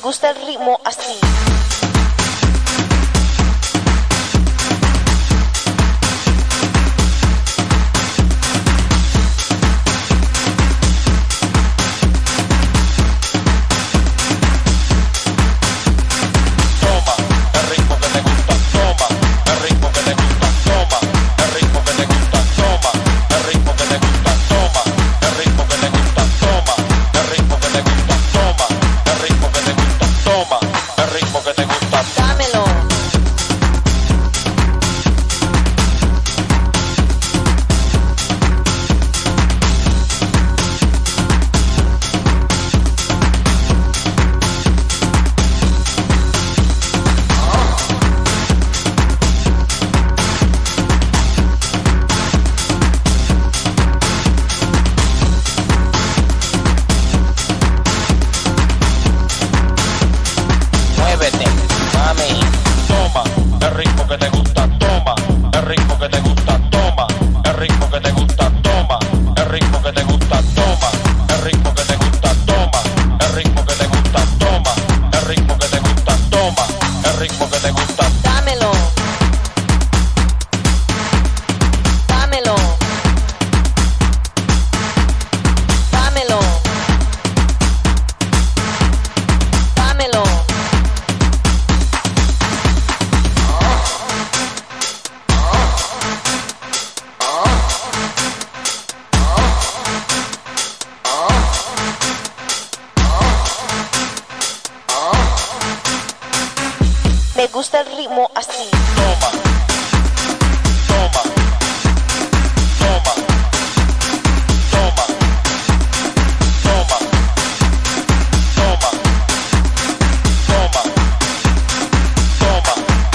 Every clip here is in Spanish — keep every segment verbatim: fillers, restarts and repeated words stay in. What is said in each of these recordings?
gusta el ritmo así. Me gusta el ritmo así. Toma, toma, toma, toma, toma, toma, toma, toma.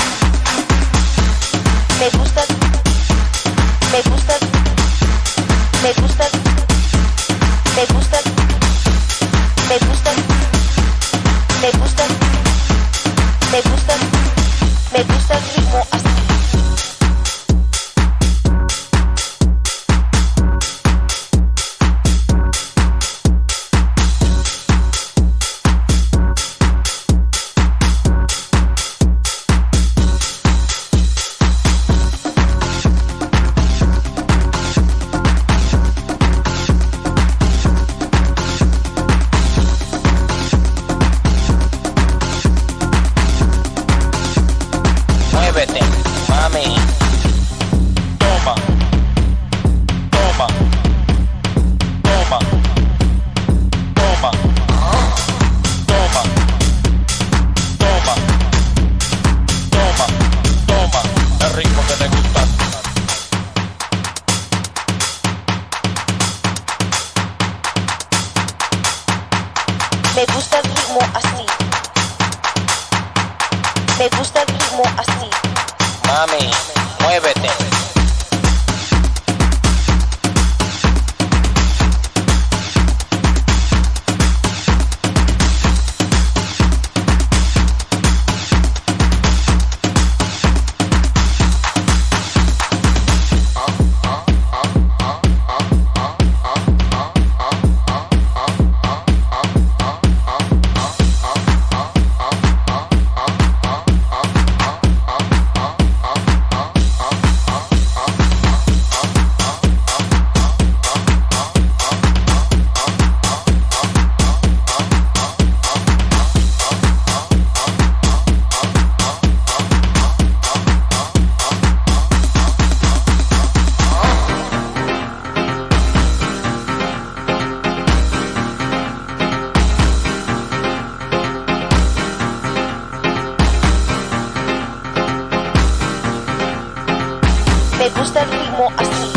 Me gusta, me gusta, me gusta, me gusta, me gusta, me gusta, me gusta, me gusta el ritmo así. Muévete, mami. Toma, toma, toma, toma, toma, toma, toma, toma, el ritmo que te gusta. Me gusta el ritmo así. Me gusta el ritmo así. Mami, muévete. Me gusta el ritmo así.